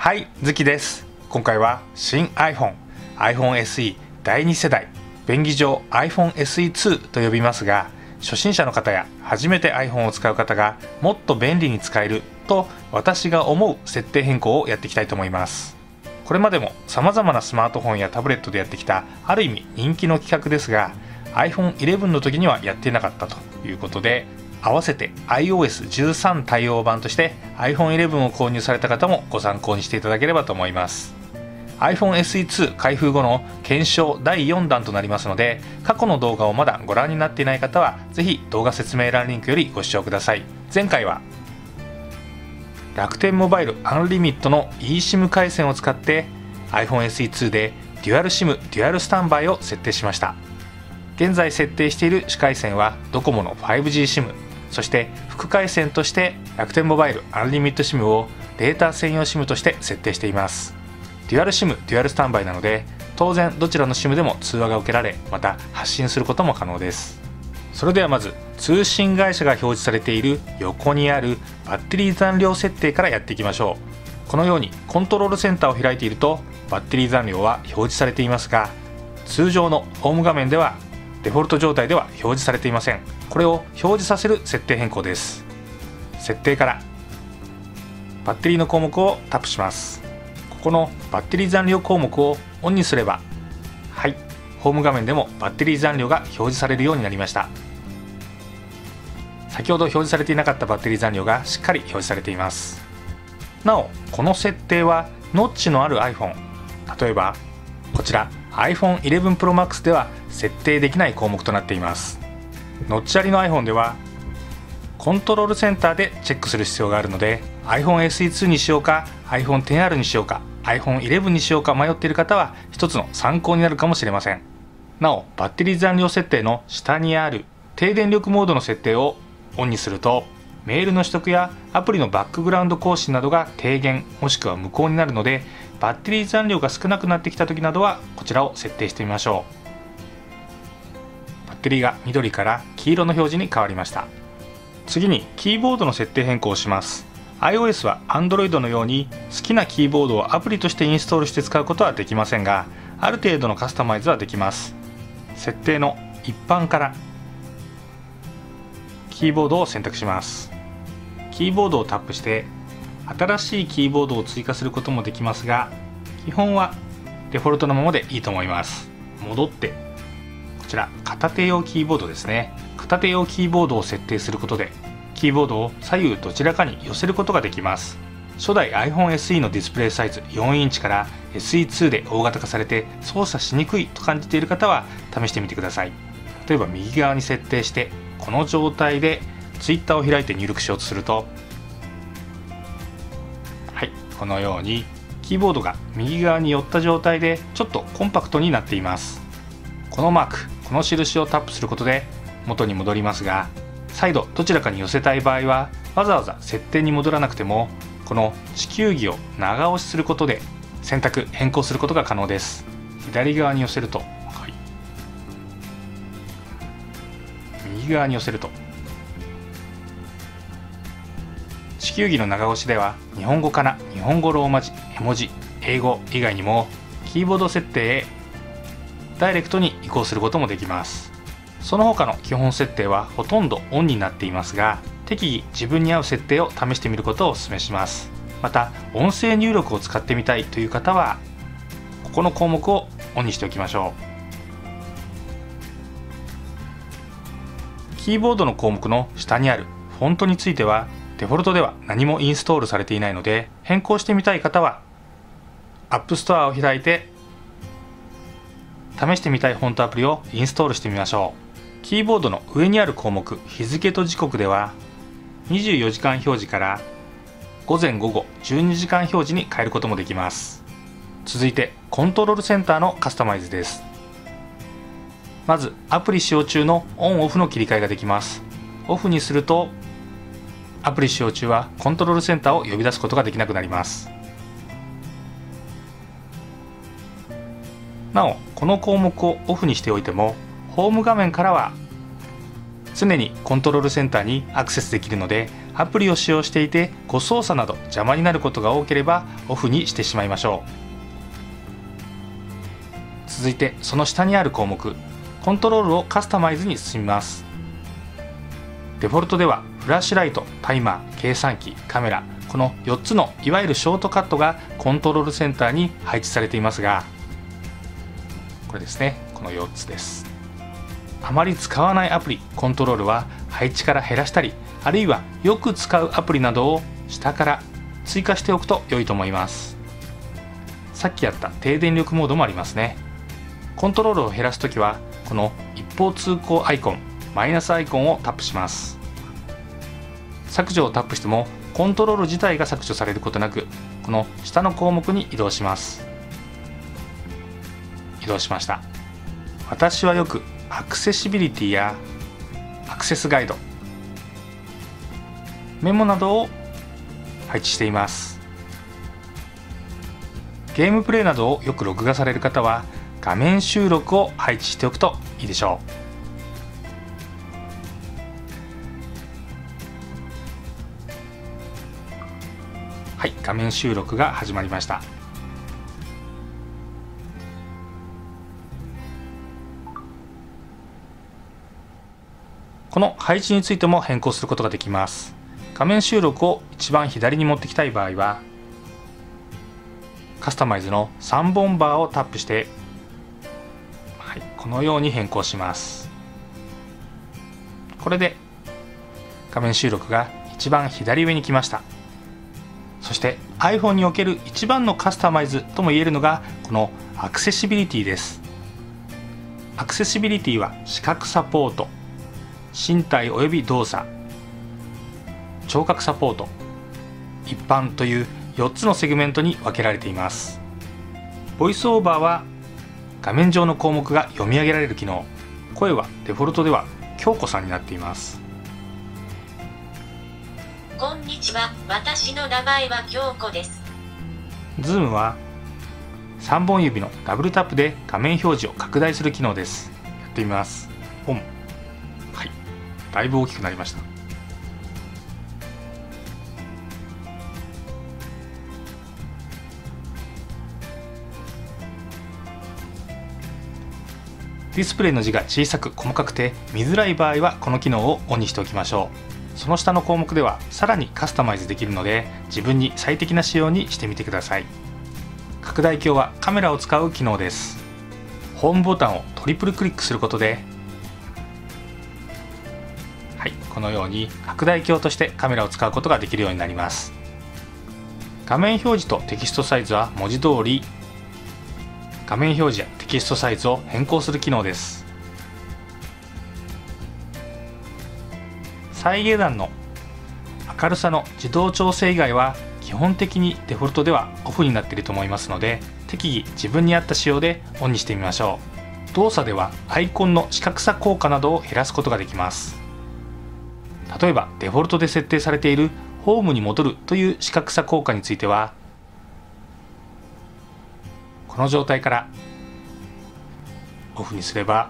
はい、ズキです。今回は新 iPhone、iPhone SE 第2世代、便宜上 iPhone SE2 と呼びますが、初心者の方や初めて iPhone を使う方がもっと便利に使えると私が思う設定変更をやっていきたいと思います。これまでも様々なスマートフォンやタブレットでやってきたある意味人気の企画ですが、 iPhone 11の時にはやっていなかったということで、合わせて iOS13 対応版として iPhone 11を購入された方もご参考にしていただければと思います。 iPhone SE2 開封後の検証第4弾となりますので、過去の動画をまだご覧になっていない方はぜひ動画説明欄リンクよりご視聴ください。前回は楽天モバイルアンリミットの eSIM 回線を使って iPhone SE2 でデュアル SIM デュアルスタンバイを設定しました。現在設定している主回線はドコモの 5G SIM、そして副回線として楽天モバイルアンリミット SIM をデータ専用 SIM として設定しています。デュアル SIM デュアルスタンバイなので、当然どちらの SIM でも通話が受けられ、また発信することも可能です。それではまず通信会社が表示されている横にあるバッテリー残量設定からやっていきましょう。このようにコントロールセンターを開いているとバッテリー残量は表示されていますが、通常のホーム画面ではデフォルト状態では表示されていません。これを表示させる設定変更です。設定からバッテリーの項目をタップします。ここのバッテリー残量項目をオンにすれば、はい、ホーム画面でもバッテリー残量が表示されるようになりました。先ほど表示されていなかったバッテリー残量がしっかり表示されています。なお、この設定はノッチのある iPhone、 例えばこちら iPhone 11 Pro Max では設定できない項目となっています。ノッチありの iPhone ではコントロールセンターでチェックする必要があるので、 iPhone SE2 にしようか iPhone XR にしようか iPhone 11にしようか迷っている方は一つの参考になるかもしれません。なお、バッテリー残量設定の下にある低電力モードの設定をオンにすると、メールの取得やアプリのバックグラウンド更新などが低減もしくは無効になるので、バッテリー残量が少なくなってきた時などはこちらを設定してみましょう。バッテリーが緑から黄色の表示に変わりました。次にキーボードの設定変更をします。 iOS は Android のように好きなキーボードをアプリとしてインストールして使うことはできませんが、ある程度のカスタマイズはできます。設定の一般からキーボードを選択します。キーボードをタップして新しいキーボードを追加することもできますが、基本はデフォルトのままでいいと思います。戻ってこちら片手用キーボードですね。片手用キーボードを設定することでキーボードを左右どちらかに寄せることができます。初代 iPhone SE のディスプレイサイズ4インチから SE2 で大型化されて操作しにくいと感じている方は試してみてください。例えば右側に設定してこの状態で Twitter を開いて入力しようとすると、はい、このようにキーボードが右側に寄った状態でちょっとコンパクトになっています。このマーク、この印をタップすることで元に戻りますが、再度どちらかに寄せたい場合はわざわざ設定に戻らなくても、この地球儀を長押しすることで選択変更することが可能です。左側に寄せると、はい、右側に寄せると、地球儀の長押しでは日本語かな、日本語ローマ字、絵文字、英語以外にもキーボード設定へダイレクトに移行することもできます。その他の基本設定はほとんどオンになっていますが、適宜自分に合う設定を試してみることをお勧めします。また音声入力を使ってみたいという方はここの項目をオンにしておきましょう。キーボードの項目の下にあるフォントについてはデフォルトでは何もインストールされていないので、変更してみたい方は App Store を開いて試してみたいフォントアプリをインストールしてみましょう。キーボードの上にある項目日付と時刻では24時間表示から午前午後12時間表示に変えることもできます。続いてコントロールセンターのカスタマイズです。まずアプリ使用中のオンオフの切り替えができます。オフにするとアプリ使用中はコントロールセンターを呼び出すことができなくなります。なお、この項目をオフにしておいてもホーム画面からは常にコントロールセンターにアクセスできるのでアプリを使用していて誤操作など邪魔になることが多ければオフにしてしまいましょう。続いてその下にある項目コントロールをカスタマイズに進みます。デフォルトではフラッシュライト、タイマー、計算機、カメラ、この4つのいわゆるショートカットがコントロールセンターに配置されていますが、これですね、この4つです。あまり使わないアプリ、コントロールは配置から減らしたり、あるいはよく使うアプリなどを下から追加しておくと良いと思います。さっきやった低電力モードもありますね。コントロールを減らすときはこの一方通行アイコン、マイナスアイコンをタップします。削除をタップしてもコントロール自体が削除されることなく、この下の項目に移動します。移動しました。私はよくアクセシビリティやアクセスガイド、メモなどを配置しています。ゲームプレイなどをよく録画される方は画面収録を配置しておくといいでしょう。はい、画面収録が始まりました。この配置についても変更することができます。画面収録を一番左に持ってきたい場合は、カスタマイズの3本バーをタップして、はい、このように変更します。これで画面収録が一番左上に来ました。そして iPhone における一番のカスタマイズとも言えるのがこのアクセシビリティです。アクセシビリティは視覚サポート、身体及び動作、聴覚サポート、一般という4つのセグメントに分けられています。ボイスオーバーは画面上の項目が読み上げられる機能、声はデフォルトでは京子さんになっています。 こんにちは、私の名前は京子です。 ズームは3本指のダブルタップで画面表示を拡大する機能です。やってみます。オン。はい、だいぶ大きくなりました。ディスプレイの字が小さく細かくて見づらい場合はこの機能をオンにしておきましょう。その下の項目ではさらにカスタマイズできるので自分に最適な仕様にしてみてください。拡大鏡はカメラを使う機能です。ホームボタンをトリプルクリックすることで、はい、このように拡大鏡としてカメラを使うことができるようになります。画面表示とテキストサイズは文字通り画面表示やテキストサイズを変更する機能です。再下段の明るさの自動調整以外は基本的にデフォルトではオフになっていると思いますので、適宜自分に合った仕様でオンにしてみましょう。動作ではアイコンの視覚差効果などを減らすことができます。例えばデフォルトで設定されているホームに戻るという視覚差効果については、この状態からオフにすれば、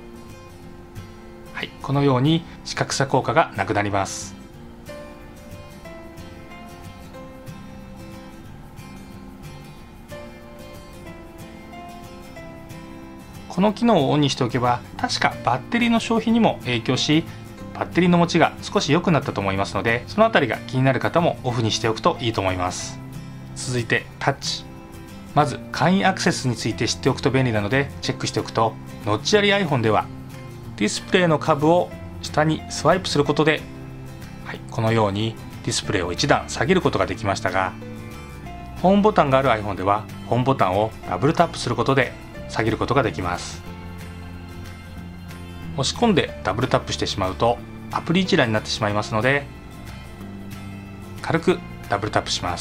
はい、このように視覚差効果がなくなります。この機能をオンにしておけば確かバッテリーの消費にも影響し、バッテリーの持ちが少し良くなったと思いますので、そのあたりが気になる方もオフにしておくといいと思います。続いてタッチ。まず簡易アクセスについて知っておくと便利なのでチェックしておくと、ノッチあり iPhone ではディスプレイの下部を下にスワイプすることで、はい、このようにディスプレイを一段下げることができましたが、ホームボタンがある iPhone ではホームボタンをダブルタップすることで下げることができます。押し込んでダブルタップしてしまうとアプリ一覧になってしまいますので、軽くダブルタップします。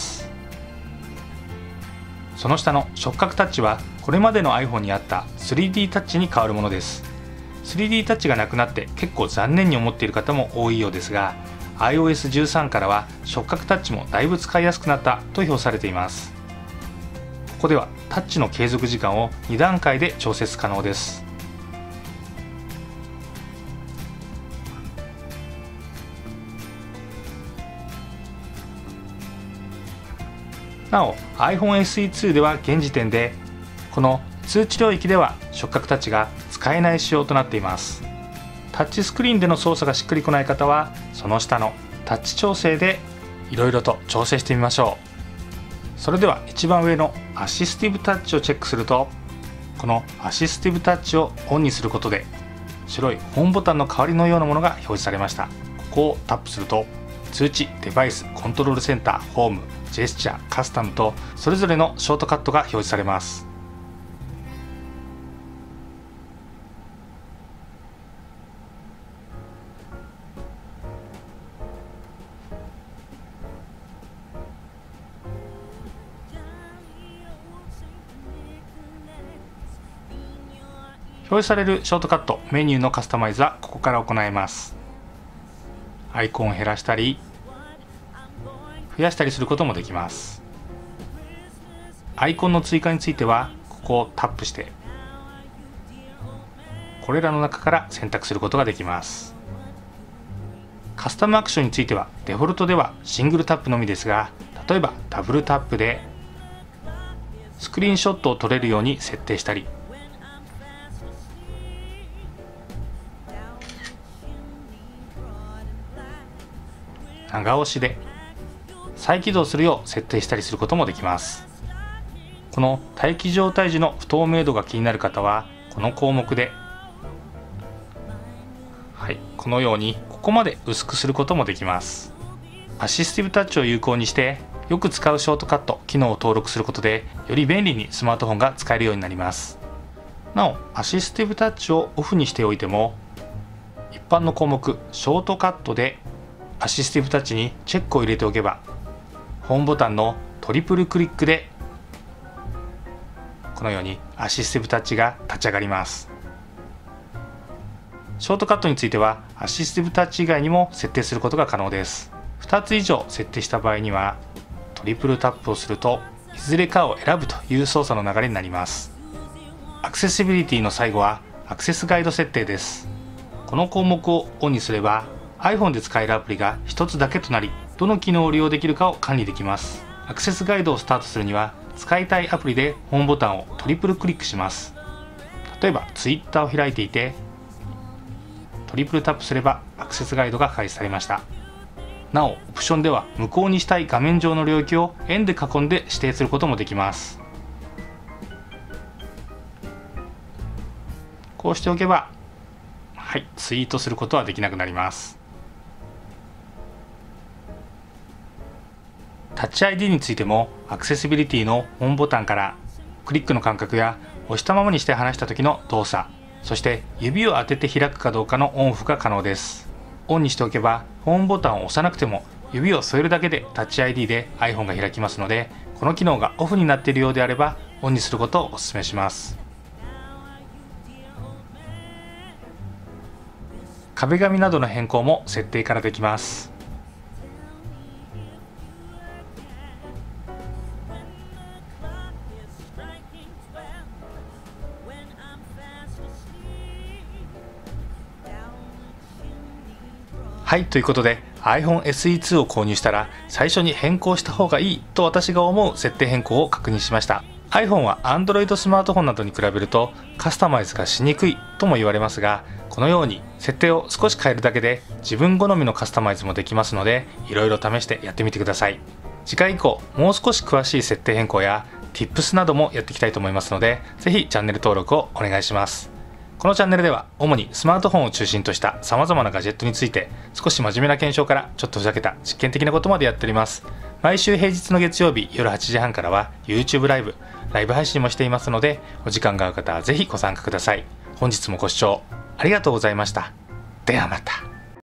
その下の触覚タッチはこれまでの iPhone にあった 3D タッチに変わるものです。 3D タッチがなくなって結構残念に思っている方も多いようですが、 iOS13 からは触覚タッチもだいぶ使いやすくなったと表されています。ここではタッチの継続時間を2段階で調節可能です。 なお iPhone SE2 では現時点でこの通知領域では触覚タッチが使えない仕様となっています。タッチスクリーンでの操作がしっくりこない方はその下のタッチ調整でいろいろと調整してみましょう。それでは一番上のアシスティブタッチをチェックすると、このアシスティブタッチをオンにすることで白いホームボタンの代わりのようなものが表示されました。ここをタップすると通知、デバイス、コントロールセンター、ホーム、ジェスチャー、カスタムとそれぞれのショートカットが表示されます。表示されるショートカット、メニューのカスタマイズはここから行えます。アイコンを減らしたり増やしたりすることもできます。アイコンの追加についてはここをタップしてこれらの中から選択することができます。カスタムアクションについてはデフォルトではシングルタップのみですが、例えばダブルタップでスクリーンショットを撮れるように設定したり、長押しで再起動するよう設定したりすることもできます。この待機状態時の不透明度が気になる方はこの項目で、このようにここまで薄くすることもできます。アシスティブタッチを有効にしてよく使うショートカット機能を登録することでより便利にスマートフォンが使えるようになります。なおアシスティブタッチをオフにしておいても一般の項目ショートカットでアシスティブタッチにチェックを入れておけばホームボタンのトリプルクリックでこのようにアシスティブタッチが立ち上がります。ショートカットについてはアシスティブタッチ以外にも設定することが可能です。2つ以上設定した場合にはトリプルタップをするといずれかを選ぶという操作の流れになります。アクセシビリティの最後はアクセスガイド設定です。この項目をオンにすればiPhone で使えるアプリが1つだけとなり、どの機能を利用できるかを管理できます。アクセスガイドをスタートするには使いたいアプリでホームボタンをトリプルクリックします。例えば Twitter を開いていてトリプルタップすればアクセスガイドが開始されました。なおオプションでは無効にしたい画面上の領域を円で囲んで指定することもできます。こうしておけばツイートすることはできなくなります。タッチ ID についてもアクセシビリティのホームボタンからクリックの間隔や押したままにして離した時の動作、そして指を当てて開くかどうかのオンオフが可能です。オンにしておけばホームボタンを押さなくても指を添えるだけでタッチ ID で iPhone が開きますので、この機能がオフになっているようであればオンにすることをお勧めします。壁紙などの変更も設定からできます。ということで iPhone SE2 を購入したら最初に変更した方がいいと私が思う設定変更を確認しました。 iPhone は Android スマートフォンなどに比べるとカスタマイズがしにくいとも言われますが、このように設定を少し変えるだけで自分好みのカスタマイズもできますので、いろいろ試してやってみてください。次回以降もう少し詳しい設定変更や Tips などもやっていきたいと思いますので、ぜひチャンネル登録をお願いします。このチャンネルでは主にスマートフォンを中心とした様々なガジェットについて少し真面目な検証からちょっとふざけた実験的なことまでやっております。毎週平日の月曜日夜8時半からは YouTube ライブ配信もしていますので、お時間が合う方はぜひご参加ください。本日もご視聴ありがとうございました。ではまた。